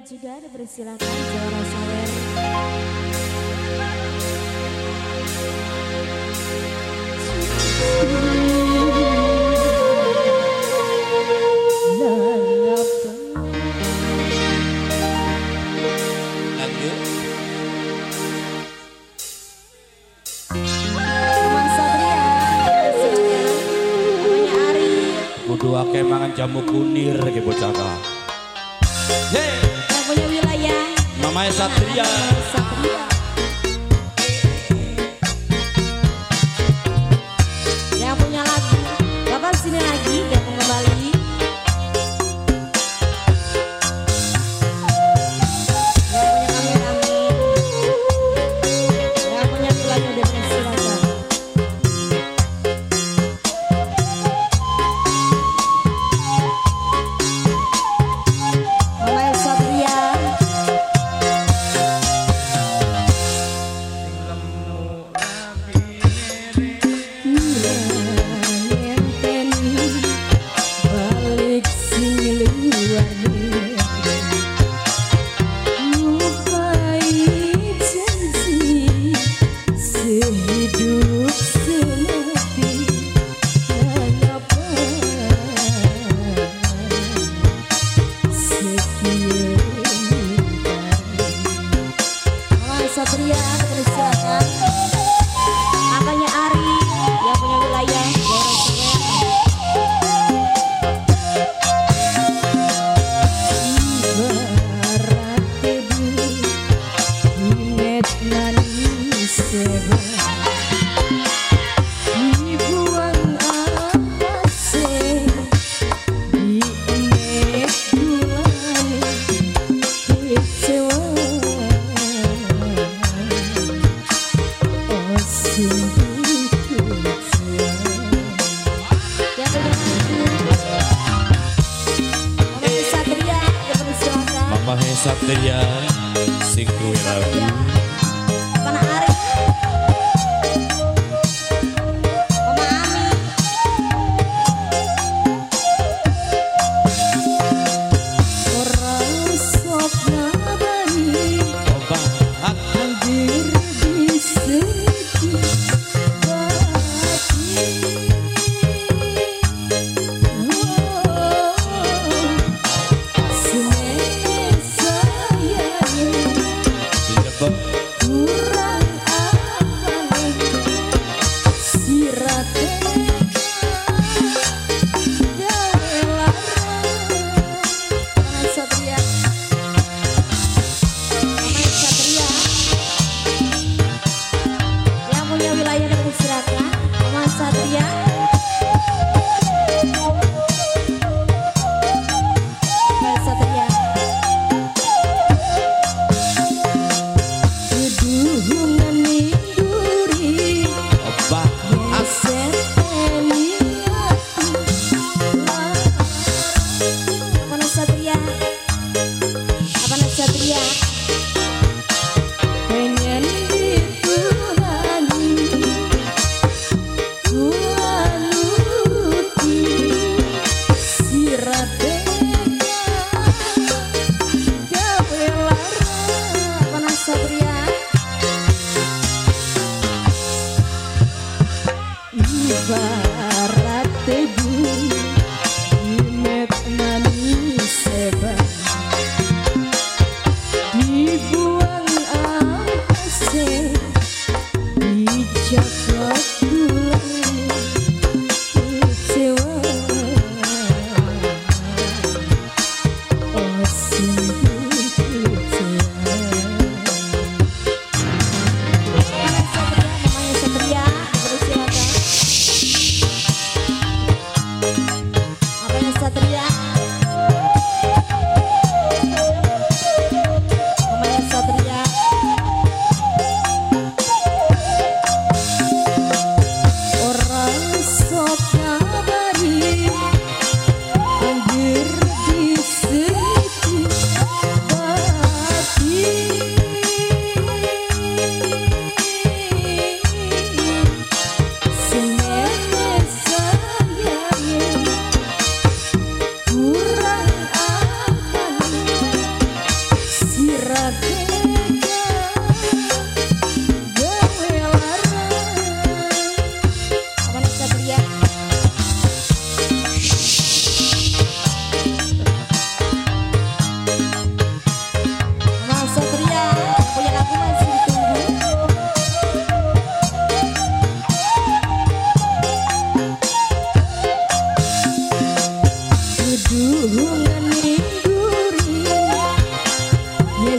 sudah dipersilakan Jawara Sawer. Dua kemangan jamu kunir ke bocaka. Yang punya wilayah Mamanya Satria. Yang punya lagu Bapak sini lagi datang kembali. Yang punya wilayah depresi wajah. Satria dipersilakan. Kakaknya Ari yang punya wilayah Jawara Mamanya Satria sing duwe lagu. Mana Ari? Mama Ami. Orang sok nabani Oba hadir di sekitar hati. Bob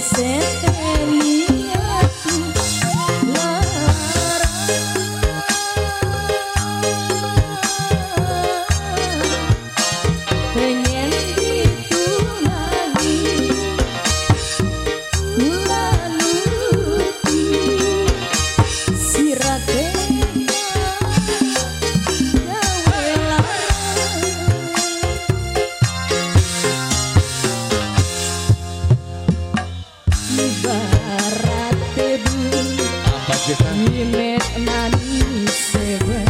Imet manis seven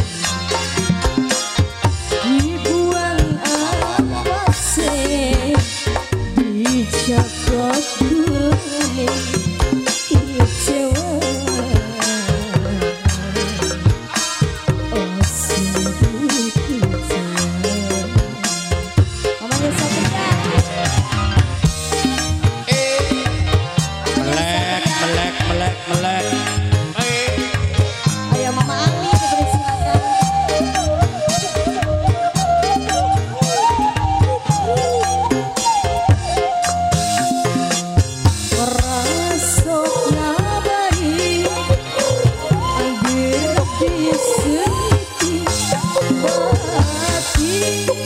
dibuang apa sih dicakot gue kecewa oh sungguh kecewa mamanya Satria melek Mama Ani dipersilakan. Merasuk ngabari anggir di siti hati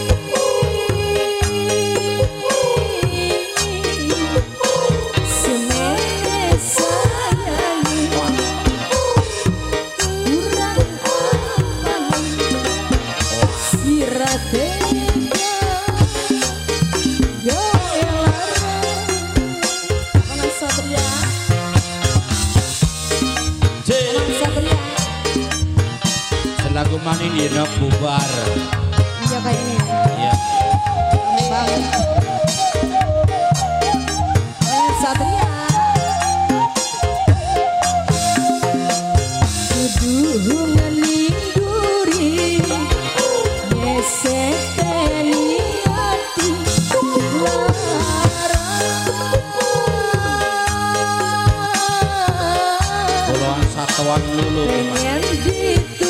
semene sayangi lagu mana ini nak bubar iya kayak ini ya banget Satria kudu ngelinduri ngeseteni hati puluhan satuan lulu pengen